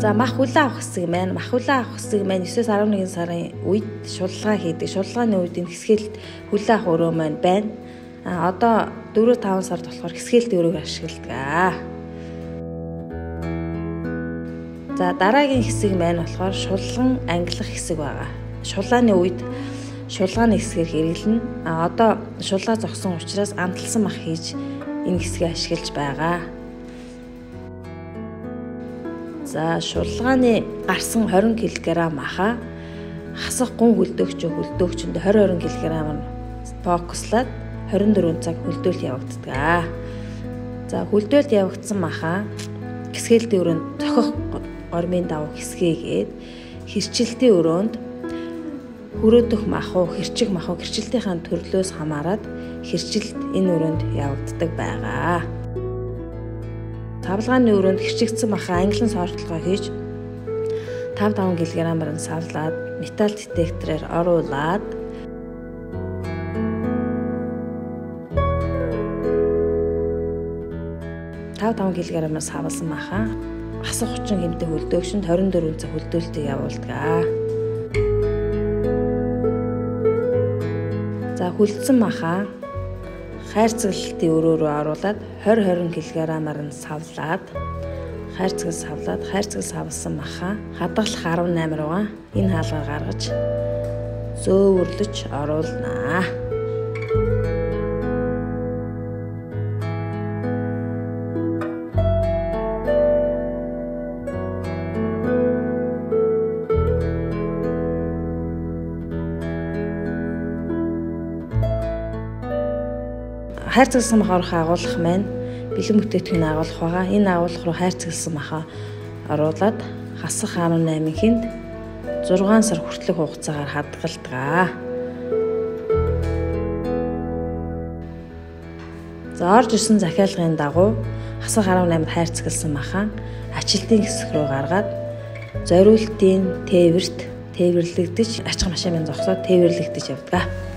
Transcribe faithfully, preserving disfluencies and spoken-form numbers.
За мах хүлээ авах хэсэг маань мах хүлээ авах хэсэг маань нисээс арван нэгэн сарын үед шуллага хийдэг. Шуллагын үед энэ хэсгэлд хүлээ авах өрөө маань байна. А одоо дөрөв таван сард болохоор хэсгэлт өрөөг ашигладаг. За дараагийн хэсэг маань болохоор шулган ангилах хэсэг байгаа. Шулааны үед шулгааны хэсгээр хэрэглэнэ. А одоо шулгаа зогсон учраас амталсан мах хийж энэ хэсгийг ашиглаж байгаа. За шулгааны гарсан хорин килограмм маха хасах гүн хөлдөөгч хөлдөөгчөнд двадцать двадцать килограмм фокуслаад двадцать дөрвөн цаг хөлдөөлт явагддаг. За хөлдөөлт явагдсан маха хэсгэлтийн өрөөнд цохих гормын давуу хэсгээгээд хэрчилтийн өрөөнд хүрөөдөх мах уу хэрчиг мах уу хэрчилтийнхаа төрлөөс хамаарат хэрчилт энэ өрөөнд явагддаг байгаа. Тавлгааны өрөөнд хэрчигдсэн маха ангилан сортлогоо хийж тавь таван килограммаар савлаад металл детектороор оруулаад тавь таван килограммаар савлсан маха хасах хүчин хэмтэй хөлдөөгчөнд двадцать дөрвөн цаг хөлдөөлтөд явуулдаг. За хүлцсэн маха хайрцаглалтын өрөө рүү оруулаад двадцать двадцать килограммаар нь савлаад хайрцагс савлаад хайрцагс савлсан маха хадгалах арван наймаар байгаа. Энэ хаалгаар гаргаж зөөвөрлөж оруулнаа. Хайрцагласан махаарх агуулгах маань бэлэн бүтээгдэхүүн агуулгах байгаа. Энэ агуулгах руу хайрцагласан маха оруулаад хасах арван наймынхинд зургаан сар хүртэлх хугацаагаар хадгалдаг. За орж ирсэн захиалгын дагуу хасах арван наймд хайрцагласан маха ачилтын хэсэг рүү гаргаад зориултын тээвэрт тээвэрлэгдэж ачиг машин зогсоод тээвэрлэгдэж явдаг.